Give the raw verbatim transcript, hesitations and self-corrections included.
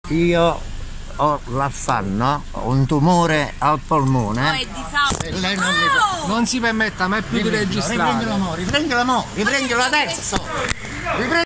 io ho l'affanno, ho un tumore al polmone. No, è disabile. E lei non, No! mi... Non si permetta mai più di registrare. Riprendilo, mo, riprendilo, mo, riprendilo adesso. Riprendilo.